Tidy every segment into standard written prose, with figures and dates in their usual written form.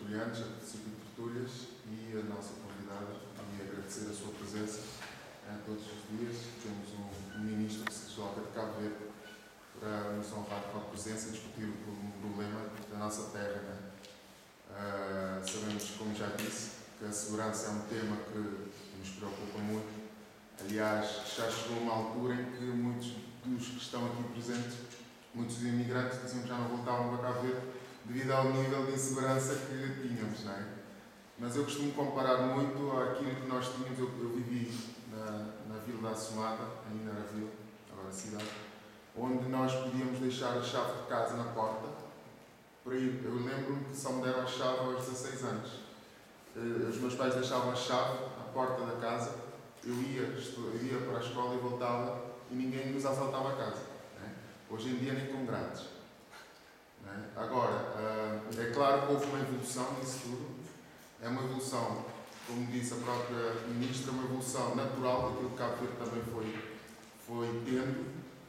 tertulianos, a Circuito de Tertúlias e a nossa convidada, e agradecer a sua presença todos os dias. Temos um ministro que se desloca de Cabo Verde para nos honrar com a presença e discutir um problema da nossa terra. Sabemos, como já disse, que a segurança é um tema que nos preocupa muito. Aliás, já chegou uma altura em que muitos dos que estão aqui presentes, muitos imigrantes, diziam que já não voltavam para Cabo Verde devido ao nível de insegurança que tínhamos, não é? Mas eu costumo comparar muito àquilo que nós tínhamos. Eu vivi na Vila da Assomada, ainda era Vila, agora cidade, onde nós podíamos deixar a chave de casa na porta. Por aí, eu lembro-me que só me deram a chave aos 16 anos. Os meus pais deixavam a chave à porta da casa, eu ia para a escola e voltava e ninguém nos assaltava a casa. Né? Hoje em dia nem com grátis. Né? Agora, é claro que houve uma evolução nisso tudo. É uma evolução, como disse a própria Ministra, uma evolução natural daquilo que Cabo Verde também foi tendo.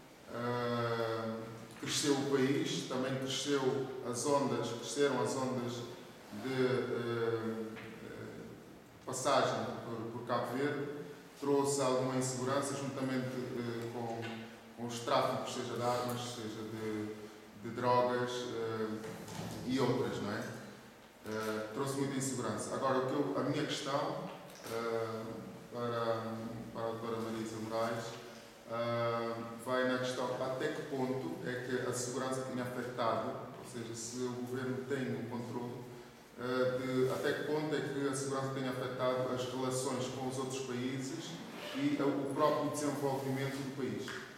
Cresceu o país, também cresceram as ondas de passagem por Cabo Verde, trouxe alguma insegurança juntamente com os tráficos, seja de armas, seja de drogas e outras, não é? Trouxe muita insegurança. Agora, a minha questão para a doutora Marisa Moraes vai na questão até que ponto é que a segurança tem afetado, ou seja, se o governo tem um controle, até que ponto é que a segurança tem afetado as relações com os outros países e o próprio desenvolvimento do país.